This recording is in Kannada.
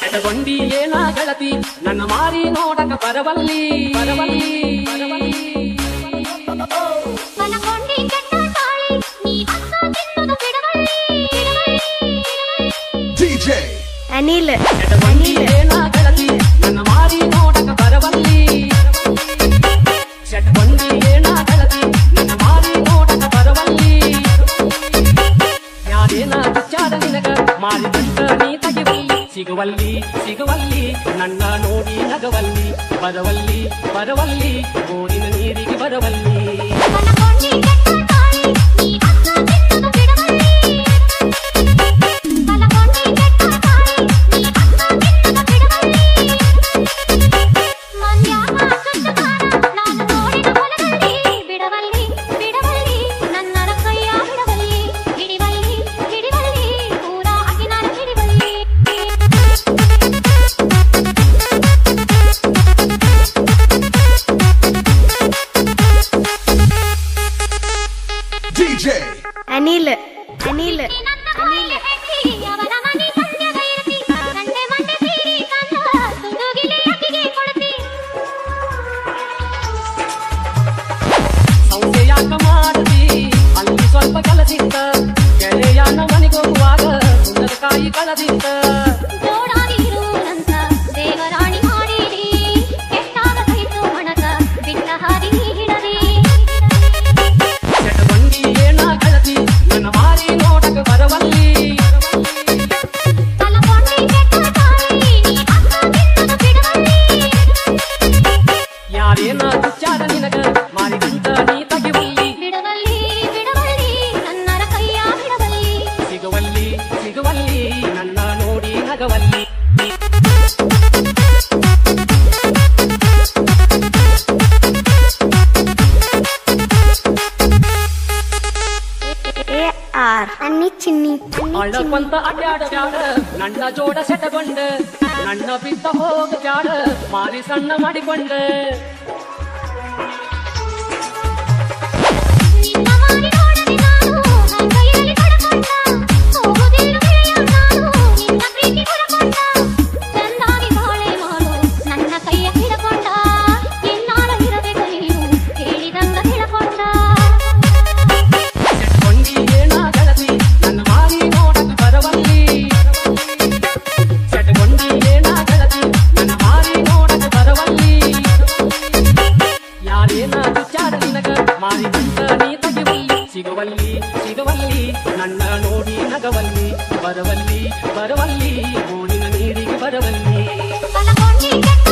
ಕೆಟಗೊಂಡಿ ಏನ ಗೆಳತಿ ನನ್ನ ಮಾರಿ ನೋಡಕ ಬರವಲ್ಲಿ ಬರವಲ್ಲಿ ಬರವಲ್ಲಿ ಮನಕೊಂಡಿ ಕೆಟ್ಟ ತಾಳಿ ನೀ ಹಕ್ಕ ತಿನ್ನೋದು ಬಿಡವಲ್ಲಿ DJ ಅನಿಲ್ ಕೆಟಗೊಂಡಿ ಏನ ಗೆಳತಿ ನನ್ನ ಮಾರಿ ನೋಡಕ ಬರವಲ್ಲಿ ಕೆಟಗೊಂಡಿ ಏನ ಗೆಳತಿ ನನ್ನ ಮಾರಿ ನೋಡಕ ಬರವಲ್ಲಿ ಯಾರೇನ ವಿಚಾರ ನಿನಗ ಮಾಡಿದಂತ ನೀ ತೆಗಿವಲ್ಲಿ ಸಿಗುವಲ್ಲಿ ಸಿಗುವಲ್ಲಿ ನನ್ನ ನೋಡಿ ನಗವಲ್ಲಿ ಬರವಲ್ಲಿ ಬರವಲ್ಲಿ ಗೋರಿನ ನೀರಿಗೆ ಬರವಲ್ಲಿ ಮನಕೊಂಡಿ ಕೆಟ್ಟ ತಾಳಿ ನೀ ಹಕ್ಕ ತಿನ್ನೋದು ಬಿಡವಲ್ಲಿ ಮನಕೊಂಡಿ ಕೆಟ್ಟ ತಾಳಿ ನೀ ಹಕ್ಕ ತಿನ್ನೋದು ಬಿಡವಲ್ಲಿ ಮಂಡ್ಯಾಗ ಸುತ್ತಗಾರ ನಾನು ನೋಡಿದ ಹೊಲದಲ್ಲಿ ಬಿಡವಲ್ಲಿ ಬಿಡವಲ್ಲಿ ನನ್ನ ಕೈಯ ಬಿಡವಲ್ಲಿ ಹಿಡಿವಲ್ಲಿ ಹಿಡಿವಲ್ಲಿ ಪೂರಾ ಅಗಿನಾರ ಹಿಡಿವಲ್ಲಿ DJ ಅನಿಲ್ ಅನಿಲ್ ನನ್ನ ಕೋಲೆ ಹೆಕ್ಕಿ ಅವರ ಮನೆ ಸಂಧ್ಯಾಗ ಇರ್ತಿ ಗಂಡೆ ಮಂಡೆ ಸೀರಿ ತಂದ ಸುಡುಗಿಲೆ ಅಕ್ಕಿಗೆ ಕೊಡ್ತಿ ಸೌದೆ ಯಾಕ ಮಾಡತಿ ಅಲ್ಲಿ ಸ್ವಲ್ಪ ಕೆಲಸಿತ್ತ ಗೆಳೆಯನ ಮನೆಗೆ ಹೋಗುವಾಗ ಸುಂದರಕಾಯಿ ಕಳದಿತ್ತ ಜೋಡಾಗಿರು ನಂತ ದೇವರಾಣಿ ಮಾಡಿರಿ ಕೆಟ್ಟಾಗ ಕೈತು ಮಣಕ ಬಿಟ್ಟ ಹಾದಿ ಹಿಡರಿ ಕೆಟಗೊಂಡಿ ಏನ ಗೆಳತಿ ನನ್ನ ಮಾರಿ ನೋಡಕ ಬರವಲ್ಲಿ ಮನಕೊಂಡಿ ಕೆಟ್ಟ ತಾಳಿ ನೀ ಹಕ್ಕ ತಿನ್ನೋದು ಬಿಡವಲ್ಲಿ ಯಾರೇನ ವಿಚಾರ ನಿನಗ ಮಾಡಿದಂತ ನೀ ತೆಗಿವಲ್ಲಿ ಬಿಡವಲ್ಲಿ ಬಿಡವಲ್ಲಿ ನನ್ನರ ಕೈಯ ಬಿಡವಲ್ಲಿ ಸಿಗುವಲ್ಲಿ ಸಿಗುವಲ್ಲಿ ನನ್ನ ನೋಡಿ ನಗವಲ್ಲಿ ಎ ಆರ್ ಅನ್ನಿ ಚಿನ್ನಿ ಅಳ್ಳಕೊಂತ ಅಡ್ಯಾಡ ಬ್ಯಾಡ ನನ್ನ ಜೋಡ ಸೆಟಗೊಂಡ ನನ್ನ ಬಿದ್ದ ಹೋಗ ಬ್ಯಾಡ ಮಾರಿ ಸಣ್ಣ ಮಾಡಿಕೊಂಡ ನಿನ್ನ ಮಾಡಿ ನೋಡದೆ ನಾನು ನನ್ನ ಕೈಯಲ್ಲಿ ಪಡಕೊಂಡ ಹೋಗುದಿಲ್ಲ ಗೆಳೆಯ ನಾನು ನಿನ್ನ ಪ್ರೀತಿ ಹೊರಕೊಂಡ ಚಂದಾಗಿ ಬಾಳೆ ಮಾಡು ನನ್ನ ಕೈಯ ಹಿಡಕೊಂಡ ಎನ್ನಾಳ ಇರಬೇಕು ನೀನು ಹೇಳಿದಂಗ ಹಿಡಕೊಂಡ ಕೆಟಗೊಂಡಿ ಏನ ಗೆಳತಿ ನನ್ನ ಮಾರಿ ನೋಡಕ ಬರವಲ್ಲಿ ಕೆಟಗೊಂಡಿ ಏನ ಗೆಳತಿ ನನ್ನ ಮಾರಿ ನೋಡಕ ಬರವಲ್ಲಿ ಯಾರೇನ ವಿಚಾರ ನಿನಗ ಮಾಡಿದಂತ ನೀ ತೆಗಿವಲ್ಲಿ ಸಿಗುವಲ್ಲಿ ಸಿಗುವಲ್ಲಿ ನನ್ನ ನೋಡಿ ನಗವಲ್ಲಿ ಬರವಲ್ಲಿ ಬರವಲ್ಲಿ ಗೋರಿನ ನೀರಿಗೆ ಬರವಲ್ಲಿ ಮನಕೊಂಡಿ ಕೆಟ್ಟ